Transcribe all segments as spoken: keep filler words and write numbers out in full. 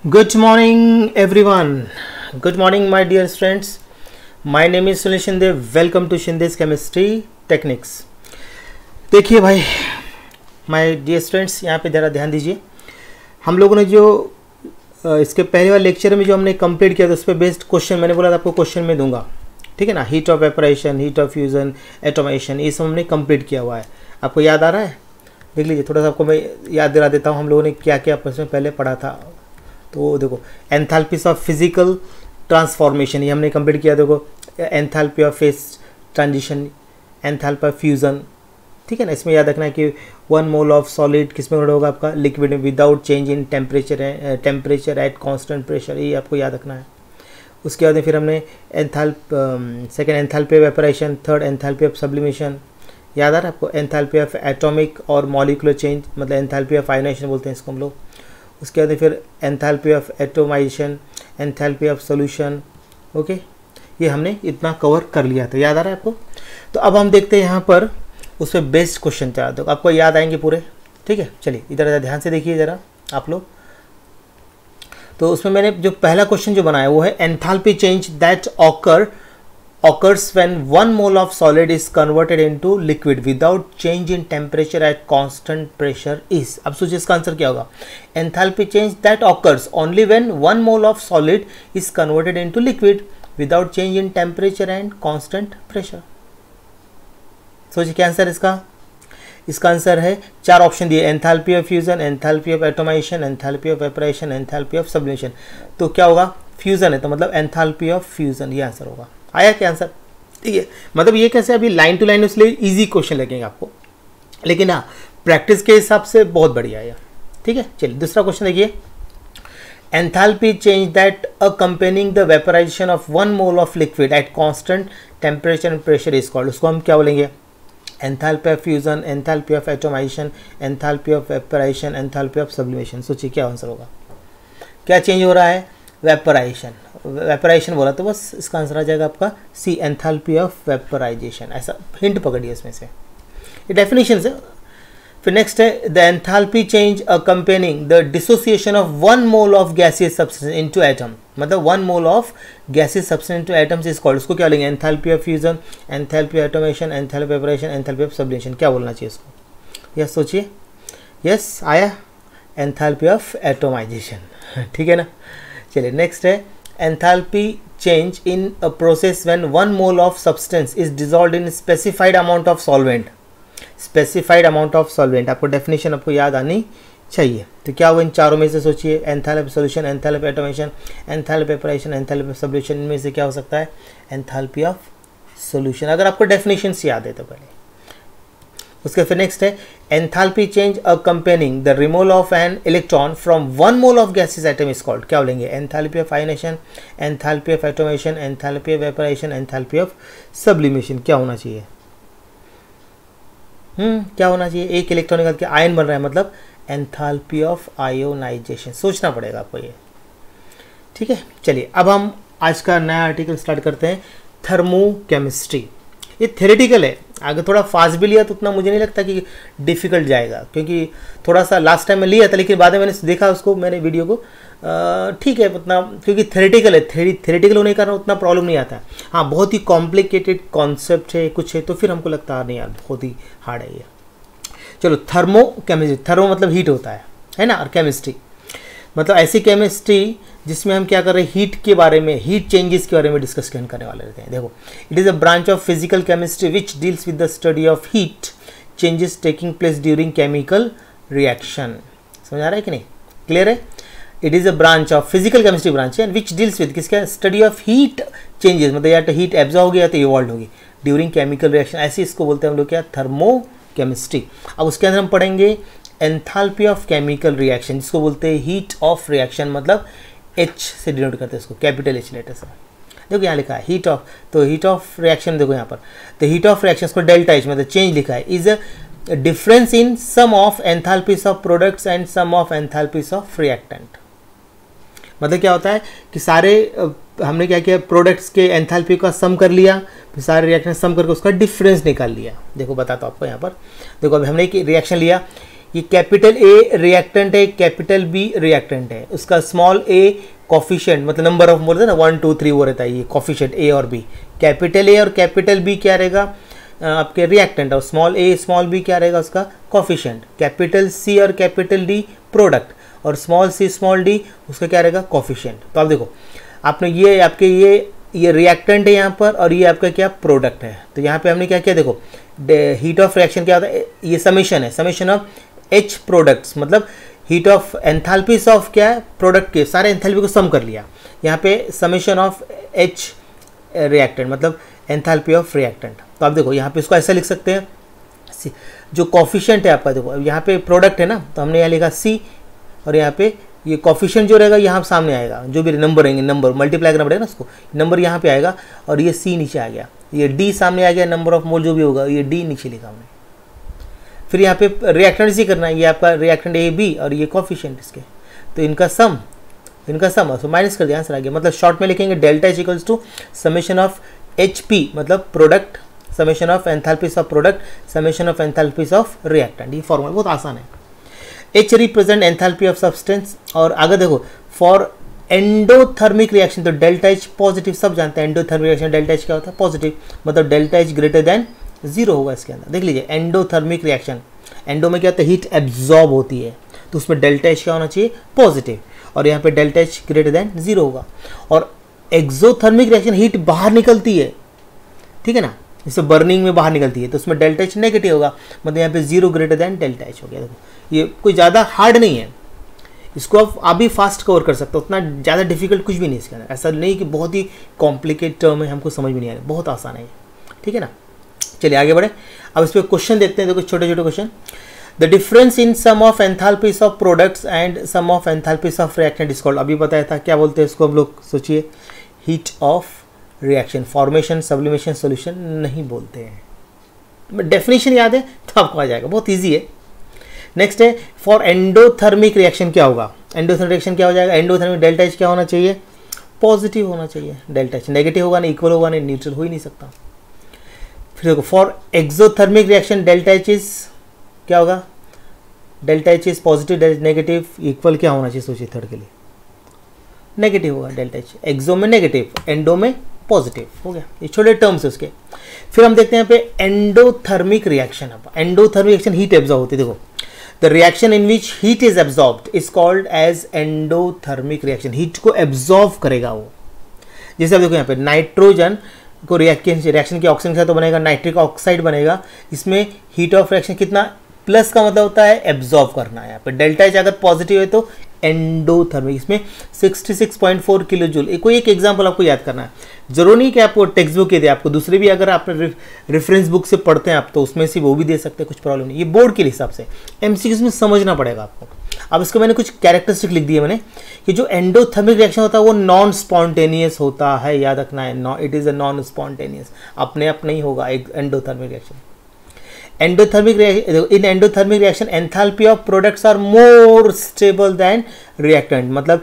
Good morning everyone. Good morning my dear students. My name is Sunil Shinde. Welcome to Shinde's Chemistry Techniques. देखिए भाई my dear students, यहाँ पे ज़रा ध्यान दीजिए। हम लोगों ने जो इसके पहले वाले लेक्चर में जो हमने कंप्लीट किया था उस पर बेस्ड क्वेश्चन मैंने बोला था आपको क्वेश्चन में दूंगा, ठीक है ना। Heat of vaporization, heat of fusion, atomization, ये सब हमने कंप्लीट किया हुआ है। आपको याद आ रहा है? देख लीजिए, थोड़ा सा आपको मैं याद दिला देता हूँ हम लोगों ने क्या क्या आपस में पहले पढ़ा था। तो देखो, एंथैल्पीज ऑफ फिजिकल ट्रांसफॉर्मेशन ये हमने कंप्लीट किया। देखो, enthalpy of phase transition, enthalpy of fusion, ठीक है ना। इसमें याद रखना है कि वन मोल ऑफ सॉलिड किस में होगा आपका, लिक्विड में, without change in temperature temperature at constant pressure, ये आपको याद रखना है। उसके बाद फिर हमने enthalpy second enthalpy of vaporization, third enthalpy of sublimation, याद आ रहा है आपको। एंथैल्पी ऑफ एटॉमिक और मॉलिक्यूलर चेंज, मतलब एंथैल्पी ऑफ आयनाइजेशन बोलते हैं इसको हम लोग। उसके बाद फिर enthalpy of atomization, enthalpy of solution, okay. ये हमने इतना कवर कर लिया था, याद आ रहा है आपको। तो अब हम देखते हैं यहाँ पर उस पर बेस्ड क्वेश्चन तैयार, तो आपको याद आएंगे पूरे, ठीक है। चलिए इधर ध्यान से देखिए ज़रा आप लोग। तो उसमें मैंने जो पहला क्वेश्चन जो बनाया वो है enthalpy change that occur occurs when one mole of solid is converted into liquid without change in temperature at constant pressure is। अब सोचिए इसका आंसर क्या होगा। Enthalpy change that occurs only when one mole of solid is converted into liquid without change in temperature and constant pressure। सोचिए क्या answer इसका। इसका answer है, चार ऑप्शन दिए, enthalpy of fusion, enthalpy of atomization, enthalpy of vaporization, enthalpy of sublimation. तो क्या होगा, फ्यूजन है, तो मतलब एंथैल्पी ऑफ फ्यूजन, ये आंसर होगा। आया क्या आंसर, ठीक है। मतलब ये कैसे अभी लाइन टू लाइन इसलिए इजी क्वेश्चन लगेंगे आपको, लेकिन हाँ प्रैक्टिस के हिसाब से बहुत बढ़िया है, ठीक है। चलिए दूसरा क्वेश्चन देखिए। Enthalpy change that accompanying the vaporization of one mole of liquid at constant temperature and pressure is called. उसको हम क्या बोलेंगे, enthalpy of fusion, enthalpy of atomization, enthalpy of vaporization, enthalpy of sublimation. सोचिए क्या answer होगा। क्या change हो रहा है, वेपराइजेशन, वेपराइजेशन बोला तो बस इसका आंसर आ जाएगा आपका सी, एंथैल्पी ऑफ वेपराइजेशन। ऐसा हिंट पकड़िए इसमें से, ये डेफिनेशन है। फिर नेक्स्ट है the enthalpy change accompanying the dissociation of one mole of gaseous substance into atom, मतलब one mole of gaseous substance into atoms is called. उसको क्या लेंगे, enthalpy of fusion, enthalpy of atomization, enthalpy of vaporization, enthalpy of sublimation. क्या बोलना चाहिए इसको, yes सोचिए। Yes आया, एंथैल्पी ऑफ एटोमाइजेशन, ठीक है ना। चलिए नेक्स्ट है enthalpy change in a process when one mole of substance is dissolved in specified amount of solvent. Specified amount of solvent, आपको डेफिनेशन आपको याद आनी चाहिए। तो क्या हुआ इन चारों में से, सोचिए। Enthalpy solution, enthalpy atomization, enthalpy vaporization, enthalpy sublimation, इनमें से क्या हो सकता है, एंथैल्पी ऑफ सॉल्यूशन, अगर आपको डेफिनेशन याद है तो पहले। उसके फिर नेक्स्ट है enthalpy change accompanying the removal of an electron from one mole of gaseous atom is called. क्या बोलेंगे, enthalpy of ionization, enthalpy of atomization, enthalpy of vaporization, enthalpy of sublimation. क्या होना चाहिए, हम्म क्या होना चाहिए, एक इलेक्ट्रॉन निकल के आयन बन रहा है, मतलब एंथैल्पी ऑफ आयोनाइजेशन। सोचना पड़ेगा आपको ये, ठीक है। चलिए अब हम आज का नया आर्टिकल स्टार्ट करते हैं, थर्मोकेमिस्ट्री। ये थ्योरेटिकल है, आगे थोड़ा फास्ट भी लिया तो उतना मुझे नहीं लगता कि डिफ़िकल्ट जाएगा, क्योंकि थोड़ा सा लास्ट टाइम में लिया था लेकिन बाद में मैंने देखा उसको, मैंने वीडियो को, ठीक है उतना, क्योंकि थ्योरेटिकल है, थ्योरेटिकल होने के कारण उतना प्रॉब्लम नहीं आता है। हाँ बहुत ही कॉम्प्लिकेटेड कॉन्सेप्ट है कुछ है तो फिर हमको लगता है नहीं यार बहुत ही हार्ड है ये। चलो थर्मो केमिस्ट्री, थर्मो मतलब हीट होता है है ना, और केमिस्ट्री मतलब ऐसी केमिस्ट्री जिसमें हम क्या कर रहे हैं, हीट के बारे में, हीट चेंजेस के बारे में डिस्कस करने वाले रहते हैं। देखो, it is a branch of physical chemistry which deals with the study of heat changes taking place during chemical reaction. समझ आ रहा है कि नहीं, क्लियर है। It is a branch of physical chemistry branch है विच डील्स विद किसका, study of heat changes, मतलब या तो हीट एब्जॉर्ब होगी या तो इवॉल्व होगी ड्यूरिंग केमिकल रिएक्शन, ऐसे इसको बोलते हैं हम लोग क्या, थर्मो केमिस्ट्री। अब उसके अंदर हम पढ़ेंगे एंथैल्पी ऑफ केमिकल रिएक्शन, जिसको बोलते हैं हीट ऑफ रिएक्शन, मतलब एच से डिनोट करते हैं इसको, कैपिटल एच लेटर से। देखो यहाँ लिखा है हीट ऑफ, तो हीट ऑफ रिएक्शन देखो यहाँ पर, तो हीट ऑफ रिएक्शन को डेल्टा एच मतलब चेंज लिखा है, is a difference in sum of enthalpies of products and sum of enthalpies of reactant. मतलब क्या होता है कि सारे हमने क्या किया, प्रोडक्ट्स के एंथैल्पी का सम कर लिया, फिर सारे रिएक्शन सम करके उसका डिफरेंस निकाल लिया। देखो बताता हूँ आपको यहाँ पर, देखो अभी हमने एक रिएक्शन लिया, ये कैपिटल ए रिएक्टेंट है, कैपिटल बी रिएक्टेंट है, उसका स्मॉल ए कॉफिशिएंट मतलब नंबर ऑफ मोल है ना, वन टू थ्री वो रहता है, ये कॉफिशिएंट ए और बी। कैपिटल ए और कैपिटल बी क्या रहेगा आपके रिएक्टेंट, और स्मॉल ए स्मॉल बी क्या रहेगा उसका कॉफिशिएंट। कैपिटल सी और कैपिटल डी प्रोडक्ट, और स्मॉल सी स्मॉल डी उसका क्या रहेगा कॉफिशिएंट। तो आप देखो आपने ये आपके ये ये रिएक्टेंट है यहाँ पर, और ये आपका क्या प्रोडक्ट है। तो यहाँ पे हमने क्या किया, देखो हीट ऑफ रिएक्शन क्या होता है, ये समेशन है, समेशन ऑफ एच प्रोडक्ट्स, मतलब हीट ऑफ एंथैल्पीज ऑफ क्या है प्रोडक्ट के सारे एंथैल्पी को सम कर लिया। यहाँ पे समेशन ऑफ एच रिएक्टेंट मतलब एंथैल्पी ऑफ रिएक्टेंट। तो आप देखो यहाँ पे इसको ऐसा लिख सकते हैं, जो कॉफिशिएंट है आपका, देखो यहाँ पे प्रोडक्ट है ना, तो हमने यहाँ लिखा सी, और यहाँ पे ये कॉफिशिएंट जो रहेगा यहाँ सामने आएगा, जो भी नंबर रहेंगे, नंबर मल्टीप्लाई करना पड़ेगा ना उसको, नंबर यहाँ पे आएगा, और ये सी नीचे आ गया, ये डी सामने आ गया, नंबर ऑफ मोल जो भी होगा ये डी नीचे लिखा हमने। फिर यहाँ पे रिएक्टेंट इसी करना है, ये आपका रिएक्टेंट ए बी और ये कॉफिशिएंट इसके, तो इनका सम इनका सम तो माइनस कर दिया, आंसर आ गया। मतलब शॉर्ट में लिखेंगे delta H equals to summation of H P मतलब product, summation of enthalpies of product, summation of enthalpies of reactant. ये फॉर्मूला बहुत आसान है। H represent enthalpy of substance, और आगे देखो फॉर एंडोथर्मिक रिएक्शन, तो डेल्टा एच पॉजिटिव, सब जानते हैं एंडोथर्मिक रिएक्शन डेल्टा एच क्या होता है पॉजिटिव, मतलब delta H greater than zero होगा इसके अंदर। देख लीजिए एंडोथर्मिक रिएक्शन, एंडो में क्या होता है हीट एब्जॉर्ब होती है, तो उसमें डेल्टा एच क्या होना चाहिए पॉजिटिव, और यहाँ पे delta H greater than zero होगा। और एक्सोथर्मिक रिएक्शन हीट बाहर निकलती है, ठीक है ना, जैसे बर्निंग में बाहर निकलती है, तो उसमें डेल्टा एच नेगेटिव होगा, मतलब यहाँ पे zero greater than delta H हो गया। देखो ये कोई ज़्यादा हार्ड नहीं है, इसको आप अभी फास्ट कवर कर सकते हो, उतना ज़्यादा डिफिकल्ट कुछ भी नहीं इसके अंदर, ऐसा नहीं कि बहुत ही कॉम्प्लिकेट टर्म है हमको समझ में नहीं आ रहा, बहुत आसान है, ठीक है ना। चलिए आगे बढ़े, अब इस पर क्वेश्चन देखते हैं। देखो छोटे छोटे question, the difference in sum of enthalpies of products and sum of enthalpies of reactant is called, अभी बताया था क्या बोलते हैं इसको, हम लोग सोचिए heat of reaction, formation sublimation solution नहीं बोलते हैं, डेफिनेशन याद है तो आपको आ जाएगा, बहुत ईजी है। नेक्स्ट है फॉर एंडोथर्मिक रिएक्शन क्या होगा, एंडोथर्मिक रिएक्शन क्या हो जाएगा, एंडोथर्मिक डेल्टा एच क्या होना चाहिए पॉजिटिव होना चाहिए, डेल्टा एच नेगेटिव होगा नहीं, इक्वल होगा नहीं, न्यूट्रल हो ही नहीं सकता। फिर देखो for exothermic reaction delta H is क्या होगा, delta H is positive, negative, equal क्या होना चाहिए सोचिए थर्ड के लिए, नेगेटिव होगा डेल्टा एच, एक्सो में नेगेटिव एंडो में पॉजिटिव, हो गया, ये छोटे टर्म्स है उसके। फिर हम देखते हैं यहाँ पे endothermic reaction, endothermic reaction heat absorb होती है, देखो the reaction in which heat is absorbed is called as endothermic reaction, heat को एब्जॉर्ब करेगा वो। जैसे आप देखो यहाँ पे नाइट्रोजन को रिएक्शन रिएक्शन के ऑक्सीजन के साथ तो बनेगा नाइट्रिक ऑक्साइड बनेगा, इसमें हीट ऑफ रिएक्शन कितना, प्लस का मतलब होता है एब्जॉर्ब करना है। यहाँ पे डेल्टा एच अगर पॉजिटिव है तो एंडोथर्मिक, इसमें छियासठ पॉइंट चार किलो जूल। कोई एक एग्जांपल आपको याद करना है, जरूर नहीं कि आपको टेक्स्ट बुक के दे, आपको दूसरे भी अगर आप रेफरेंस बुक से पढ़ते हैं आप तो उसमें से वो भी दे सकते हैं, कुछ प्रॉब्लम नहीं। ये बोर्ड के हिसाब से एमसीक्यूज में समझना पड़ेगा आपको। अब इसको मैंने कुछ कैरेक्टरिस्टिक लिख दिए मैंने कि जो एंडोथर्मिक रिएक्शन होता है वो नॉन स्पॉन्टेनियस होता है, याद रखना है, it is a non spontaneous, अपने आप नहीं होगा एक endothermic reaction. Endothermic in endothermic reaction enthalpy of products are more stable than reactant, मतलब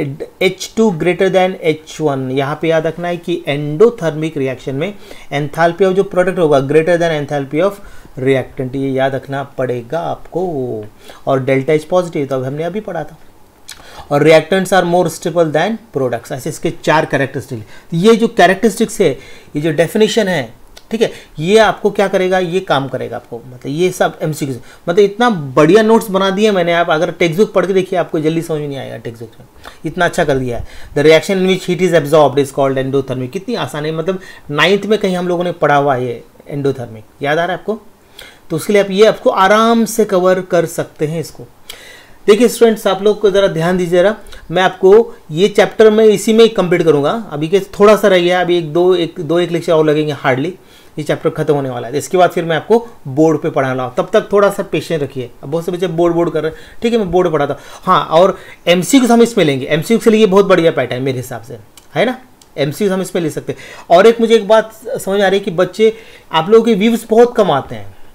H two greater than H one. यहाँ पे याद रखना है कि एंडोथर्मिक रिएक्शन में एंथैल्पी ऑफ जो प्रोडक्ट होगा greater than enthalpy of reactant, ये याद रखना पड़ेगा आपको। और डेल्टा एच पॉजिटिव तो हमने अभी पढ़ा था, और reactants are more stable than products, ऐसे इसके चार कैरेक्टरिस्टिक। ये जो कैरेक्टरिस्टिक्स है, ये जो डेफिनेशन है, ठीक है, ये आपको क्या करेगा, ये काम करेगा आपको, मतलब ये सब एमसीक्यू, मतलब इतना बढ़िया नोट्स बना दिए मैंने। आप अगर टेक्स्ट बुक पढ़ के देखिए आपको जल्दी समझ नहीं आएगा, टेक्स्ट बुक में इतना अच्छा कर दिया है। The reaction in which heat is absorbed is called endothermic, कितनी आसान है, मतलब नाइन्थ में कहीं हम लोगों ने पढ़ा हुआ ये एंडोथर्मिक, याद आ रहा है आपको, तो उसके लिए आप ये आपको आराम से कवर कर सकते हैं इसको। देखिए स्टूडेंट्स, आप लोग को ज़रा ध्यान दीजिए जरा, मैं आपको ये चैप्टर में इसी में कंप्लीट करूँगा, अभी के थोड़ा सा रह गया, अभी एक दो एक दो एक लेक्चर और लगेंगे, हार्डली ये चैप्टर खत्म होने वाला है। इसके बाद फिर मैं आपको बोर्ड पे पढ़ाने वाला हूँ, तब तक थोड़ा सा पेशेंस रखिए। अब बहुत से बच्चे बोर्ड बोर्ड कर रहे हैं, ठीक है, मैं बोर्ड पढ़ाता हूँ। हाँ, और एमसीक्यूज हम इसमें लेंगे, एमसीक्यू के लिए बहुत बढ़िया पैटर्न मेरे हिसाब से है ना, एमसीक्यूज हम इसमें ले सकते हैं। और एक मुझे एक बात समझ आ रही है कि बच्चे, आप लोगों के व्यूज़ बहुत कम आते हैं,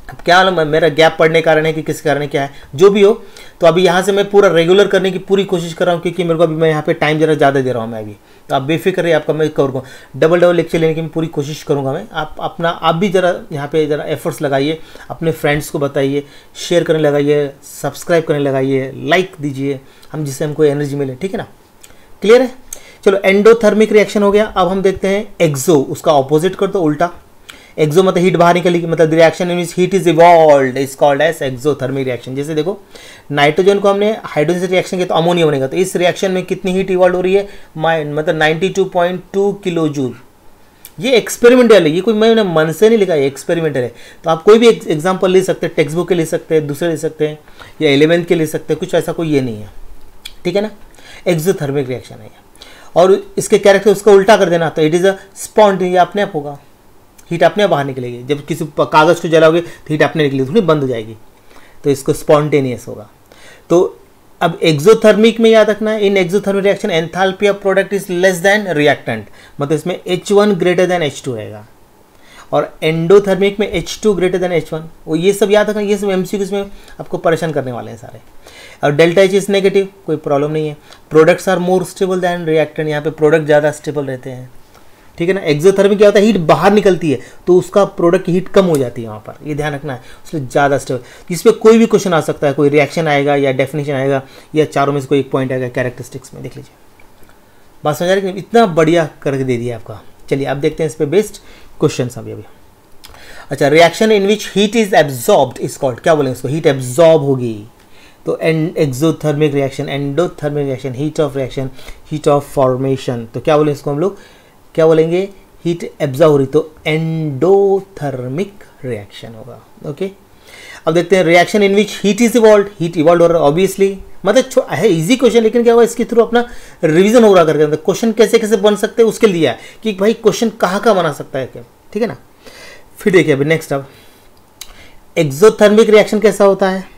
अब क्या मालूम मेरा गैप पड़ने कारण है कि किस कारण है, क्या है जो भी हो, तो अभी यहाँ से मैं पूरा रेगुलर करने की पूरी कोशिश कर रहा हूँ, क्योंकि मेरे को अभी मैं यहाँ पे टाइम जरा ज़्यादा दे रहा हूँ मैं अभी। तो आप बेफिक्र रहिए, आपका मैं करूँगा डबल डबल लेक्चर लेने की मैं पूरी कोशिश करूँगा मैं। आप अपना आप भी ज़रा यहाँ पे ज़रा एफर्ट्स लगाइए, अपने फ्रेंड्स को बताइए, शेयर करने लगाइए, सब्सक्राइब करने लगाइए, लाइक दीजिए, हम जिससे हमको एनर्जी मिले, ठीक है ना। क्लियर है? चलो एंडोथर्मिक रिएक्शन हो गया। अब हम देखते हैं एक्सो, उसका ऑपोजिट कर दो, उल्टा। एक्सो मतलब हीट बाहर निकलेगी, मतलब reaction in which heat is evolved is called as exothermic reaction. जैसे देखो नाइट्रोजन को हमने हाइड्रोजन से रिएक्शन किया तो अमोनिया बनेगा, तो इस रिएक्शन में कितनी हीट इवॉल्व हो रही है, मतलब ninety two point two kilo joule. ये एक्सपेरिमेंटल है, ये कोई मैंने मन से नहीं लिखा, ये एक्सपेरिमेंटल है। तो आप कोई भी एग्जाम्पल ले सकते हैं, टेक्स्ट बुक के ले सकते हैं, दूसरे ले सकते हैं, या एलिमेंट के ले सकते हैं, कुछ ऐसा कोई ये नहीं है, ठीक है ना। एक्सोथर्मिक रिएक्शन है, और इसके कैरेक्टर उसका उल्टा कर देना, तो इट इज़ अ स्पॉन्टेनियस, ये अपने आप होगा, हीट अपने आप बाहर निकलेगी। जब किसी कागज़ को जलाओगे तो हीट अपने निकलेगी, थोड़ी बंद हो जाएगी, तो इसको स्पॉन्टेनियस होगा। तो अब एक्सोथर्मिक में याद रखना है, in exothermic reaction enthalpy of product is less than reactant, मतलब इसमें H one greater than H two रहेगा, और एंडोथर्मिक में H two greater than H one. वो ये सब याद रखना, ये सब एमसीक्यूज में आपको परेशान करने वाले हैं सारे। और डेल्टा एच इज नेगेटिव, कोई प्रॉब्लम नहीं है। Products are more stable than reactant, यहाँ पे प्रोडक्ट ज़्यादा स्टेबल रहते हैं, ठीक है ना। एक्सोथर्मिक क्या होता है, हीट बाहर निकलती है तो उसका प्रोडक्ट की हीट कम हो जाती है वहाँ पर, ये ध्यान रखना है, उसमें ज़्यादा स्टेबल। इस पर कोई भी क्वेश्चन आ सकता है, कोई रिएक्शन आएगा या डेफिनेशन आएगा या चारों में से कोई एक पॉइंट आएगा कैरेक्टरिस्टिक्स में, देख लीजिए। बात समझ आ रही है? इतना बढ़िया करके दे दिया आपका। चलिए आप देखते हैं इस पर बेस्ड क्वेश्चन अभी अभी। अच्छा, reaction in which heat is absorbed is called, क्या बोलेंगे इसको, हीट एब्जॉर्ब होगी तो exothermic reaction. Endothermic reaction, heat of reaction, heat of formation, तो क्या बोलेंगे इसको हम लोग, क्या बोलेंगे, हीट एब्जॉर्ब हो रही तो एंडोथर्मिक रिएक्शन होगा। ओके, अब देखते हैं reaction in which heat is evolved, heat evolve हो रहा है ऑब्वियसली, मतलब है इजी क्वेश्चन, लेकिन क्या हुआ इसके थ्रू अपना रिवीजन हो रहा करके क्वेश्चन कैसे कैसे बन सकते हैं उसके लिए है कि भाई क्वेश्चन कहाँ कहाँ बना सकता है क्या, ठीक है ना। फिर देखिए अभी नेक्स्ट, अब एक्सोथर्मिक रिएक्शन कैसा होता है,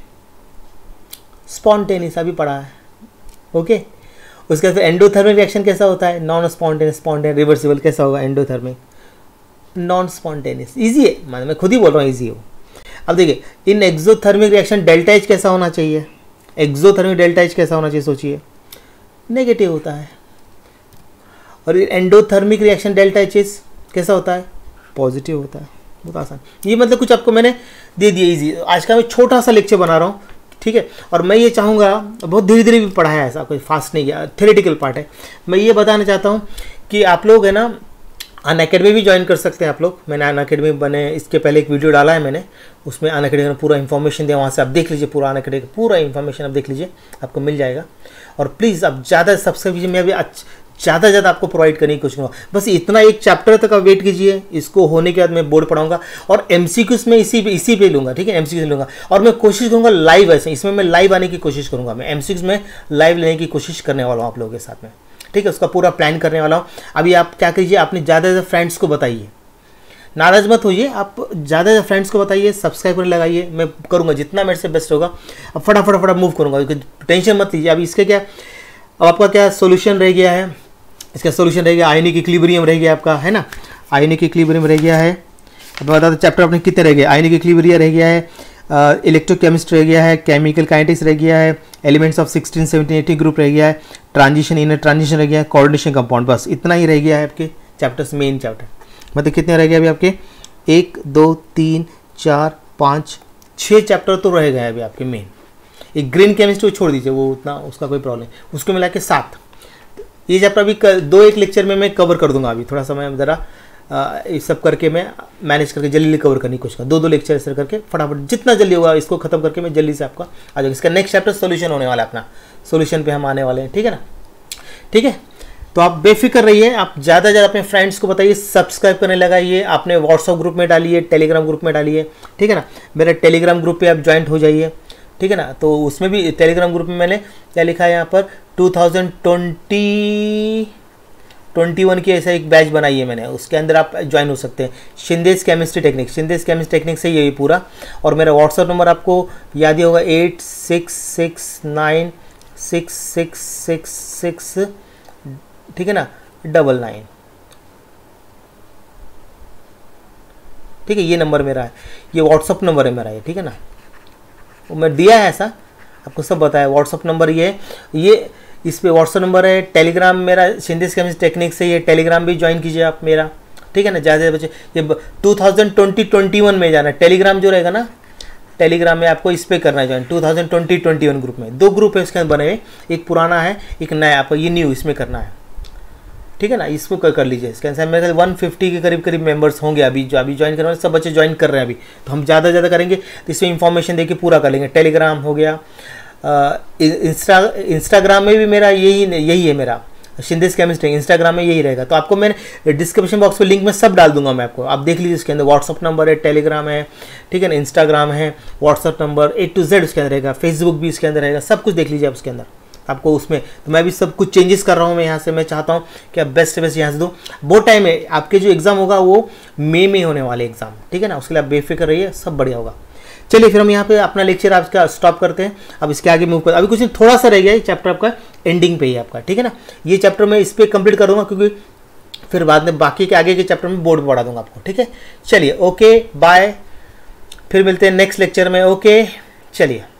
स्पॉन्टेनियस अभी पढ़ा है, ओके। उसके बाद एंडोथर्मिक रिएक्शन कैसा होता है, नॉन स्पॉन्टेनियस, स्पॉन्टेनियस, रिवर्सिबल कैसा होगा एंडोथर्मिक, नॉन स्पॉन्टेनियस। इजी है, मतलब मैं खुद ही बोल रहा हूँ इजी हो। अब देखिए in exothermic reaction delta H कैसा होना चाहिए, एक्सोथर्मिक डेल्टा एच कैसा होना चाहिए, सोचिए, नेगेटिव होता है। और endothermic reaction delta H is कैसा होता है, पॉजिटिव होता है। बहुत आसान, ये मतलब कुछ आपको मैंने दे दिया इजी। आज का मैं छोटा सा लेक्चर बना रहा हूँ, ठीक है। और मैं ये चाहूँगा, बहुत धीरे धीरे भी पढ़ा है, ऐसा कोई फास्ट नहीं किया, थ्योरेटिकल पार्ट है। मैं ये बताना चाहता हूँ कि आप लोग है ना अनअकैडमी भी ज्वाइन कर सकते हैं आप लोग। मैंने अनअकैडमी बने इसके पहले एक वीडियो डाला है मैंने, उसमें अनअकैडमी में पूरा इन्फॉर्मेशन दिया, वहाँ से आप देख लीजिए, पूरा अनअकैडमी पूरा इन्फॉर्मेशन आप देख लीजिए, आपको मिल जाएगा। और प्लीज़ आप ज़्यादा सब्सक्राइब कीजिए, मैं अभी ज़्यादा से ज़्यादा आपको प्रोवाइड करने की कोशिश करूँगा। बस इतना एक चैप्टर तक आप वेट कीजिए, इसको होने के बाद मैं बोर्ड पढ़ाऊंगा और एमसीक्यूज में इसी पे इसी पे लूँगा, ठीक है, एमसीक्यूज लूँगा। और मैं कोशिश करूँगा लाइव, ऐसे इसमें मैं लाइव आने की कोशिश करूँगा, मैं एमसीक्यूज में लाइव लेने की कोशिश करने वाला हूँ आप लोगों के साथ में, ठीक है। उसका पूरा प्लान करने वाला हूँ। अभी आप क्या कीजिए, अपने ज़्यादा से ज़्यादा फ्रेंड्स को बताइए, नाराज मत होइए, आप ज़्यादा से ज़्यादा फ्रेंड्स को बताइए, सब्सक्राइब करने लगाइए, मैं करूँगा जितना मेरे से बेस्ट होगा। अब फटाफट फटाफट मूव करूँगा, टेंशन मत लीजिए। अभी इसके क्या, अब आपका क्या सोल्यूशन रह गया है, इसका सोल्यूशन रह गया आयनिक इक्विलिब्रियम रह गया आपका, है ना, आयनिक इक्विलिब्रियम रह गया है। अब बता दो चैप्टर अपने कितने रह गए, आयनिक इक्विलिब्रियम रह गया है, इलेक्ट्रोकेमिस्ट्री रह गया है, केमिकल काइनेटिक्स रह गया है, elements of sixteen seventeen eighteen group रह गया है, ट्रांजिशन इनर ट्रांजिशन रह गया है, कोऑर्डिनेशन कंपाउंड, बस इतना ही रह गया है आपके चैप्टर्स, मेन चैप्टर। मतलब कितने रह गए अभी आपके, एक दो तीन चार पाँच छः चैप्टर तो रह गए अभी आपके मेन। एक ग्रीन केमिस्ट्री छोड़ दीजिए, वो उतना उसका कोई प्रॉब्लम, उसको मिला के सात। ये चैप्टर अभी दो एक लेक्चर में मैं कवर कर दूंगा, अभी थोड़ा सा मैं ज़रा इस सब करके मैं मैनेज करके जल्दी कवर करने की कोशिश करूँ, दो दो लेक्चर इस तरह करके फटाफट जितना जल्दी होगा इसको खत्म करके मैं जल्दी से आपका आ जाऊँगा। इसका नेक्स्ट चैप्टर सोल्यूशन होने वाला है, अपना सोल्यूशन पे हम आने वाले हैं, ठीक है ना, ठीक है। तो आप बेफिक्र रहिए, आप ज़्यादा से ज़्यादा अपने फ्रेंड्स को बताइए, सब्सक्राइब करने लगाइए, आपने व्हाट्सअप ग्रुप में डालिए, टेलीग्राम ग्रुप में डालिए, ठीक है ना। मेरे टेलीग्राम ग्रुप पे आप ज्वाइंट हो जाइए, ठीक है ना। तो उसमें भी टेलीग्राम ग्रुप में मैंने क्या लिखा है यहाँ पर, two thousand twenty twenty one की ऐसा एक बैच बनाई है मैंने, उसके अंदर आप ज्वाइन हो सकते हैं। Shinde's chemistry technique, Shinde's chemistry technique से ये पूरा। और मेरा व्हाट्सअप नंबर आपको याद ही होगा, eight six six nine six six six six, ठीक है ना, डबल नाइन, ठीक है, ये नंबर मेरा है, ये व्हाट्सअप नंबर है मेरा ये, ठीक है ना, वो मैं दिया है ऐसा आपको सब बताया। व्हाट्सअप नंबर ये ये इस पे व्हाट्सअप नंबर है। टेलीग्राम मेरा शिंदेस केमिस्ट्री टेक्निक्स से, ये टेलीग्राम भी ज्वाइन कीजिए आप मेरा, ठीक है ना। ज़्यादा बच्चे ये two thousand twenty twenty one में जाना है, टेलीग्राम जो रहेगा ना, टेलीग्राम में आपको इस पे करना है join, two thousand twenty twenty one group में। दो ग्रुप है इसके अंदर बने हुए, एक पुराना है एक नया, आपको ये न्यू इसमें करना है, ठीक है ना। इसको कर, कर लीजिए। इसके अंदर मेरे वन फिफ्टी के करीब करीब मेंबर्स होंगे अभी, जो अभी ज्वाइन कर रहे हैं, सब बच्चे ज्वाइन कर रहे हैं अभी। तो हम ज़्यादा ज़्यादा करेंगे तो इसमें इंफॉर्मेशन देके पूरा कर लेंगे। टेलीग्राम हो गया, इंस्टा इंस्टाग्राम में भी मेरा यही यही है मेरा शिंदेस केमिस्ट्री, इंस्टाग्राम में यही रहेगा। तो आपको मैंने डिस्क्रिप्शन बॉक्स में लिंक में सब डाल दूंगा मैं आपको, आप देख लीजिए। इसके अंदर व्हाट्सअप नंबर है, टेलीग्राम है, ठीक है ना, इंस्टाग्राम है, WhatsApp number A to Z उसके अंदर रहेगा, फेसबुक भी इसके अंदर रहेगा, सब कुछ देख लीजिए आप उसके अंदर आपको उसमें। तो मैं भी सब कुछ चेंजेस कर रहा हूँ मैं यहाँ से। मैं चाहता हूँ कि आप बेस्ट से बेस्ट यहाँ से दो। बहुत टाइम है, आपके जो एग्जाम होगा वो मई में होने वाले एग्जाम, ठीक है ना, उसके लिए आप बेफिक्र रहिए, सब बढ़िया होगा। चलिए फिर हम यहाँ पे अपना लेक्चर आपका स्टॉप करते हैं। अब इसके आगे मूव कर, अभी कुछ थोड़ा सा रह गया है चैप्टर आपका, एंडिंग पे ही आपका, ठीक है ना। ये चैप्टर मैं इस पर कंप्लीट कर दूंगा, क्योंकि फिर बाद में बाकी के आगे के चैप्टर में बोर्ड पढ़ा दूंगा आपको, ठीक है। चलिए ओके बाय, फिर मिलते हैं नेक्स्ट लेक्चर में। ओके चलिए।